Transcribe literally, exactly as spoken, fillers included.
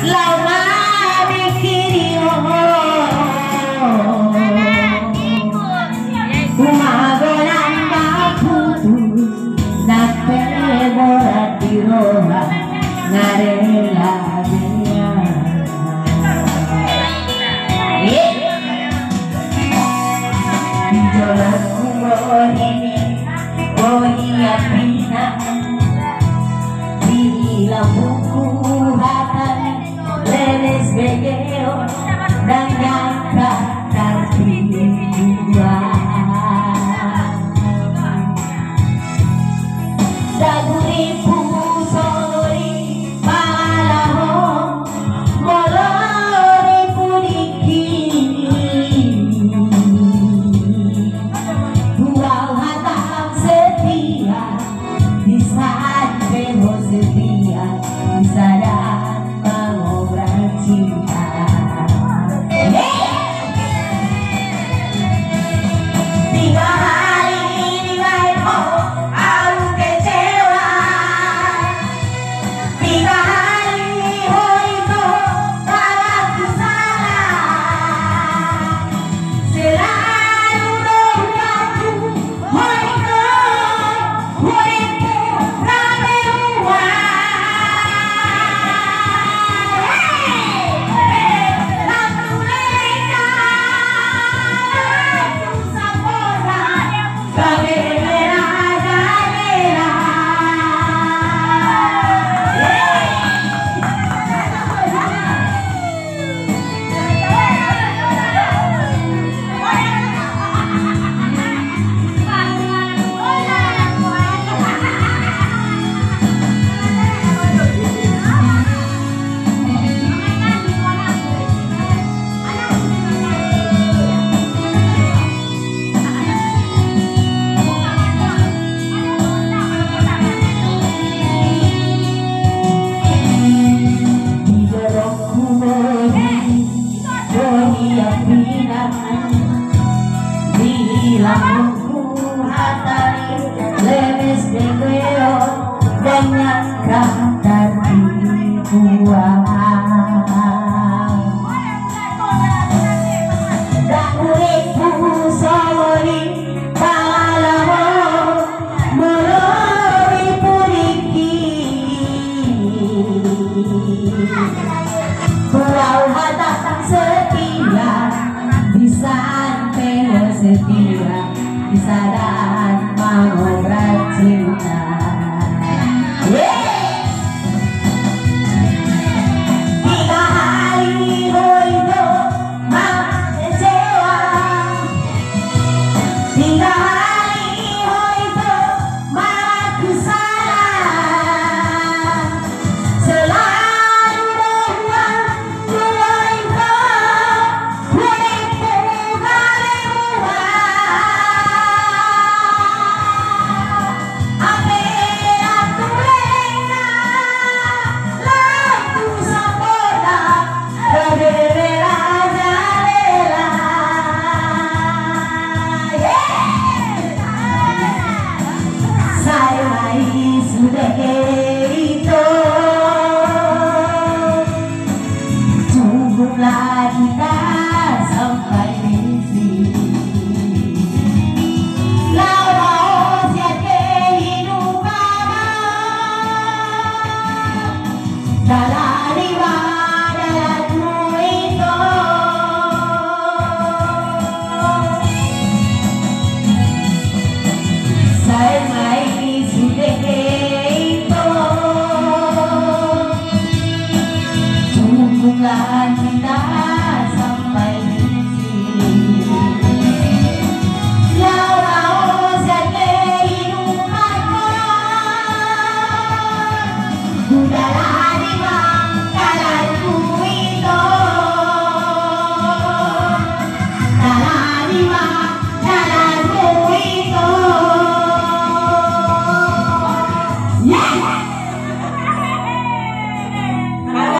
lama dikirim umagonan baputus nagpeborat di roha ngarela dia jolas kumoni boni apina bila buku hatan leles begeo dan nyangka tertiba daguri pusori palaho molori puriki durau hatam setia di saat penuh setia di saat mengobrol cinta. Tiga hari ini baik oh aku kecewa. Tiga hari oh itu aku salah. Selalu doaku oh itu oh itu rame uang. Lalu mereka lalu sapora galera galera. Bilangku hatari lemes begeo banyak kata di buah.